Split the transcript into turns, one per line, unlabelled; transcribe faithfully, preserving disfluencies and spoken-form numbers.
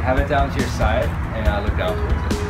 have it down to your side and uh, look down towards it.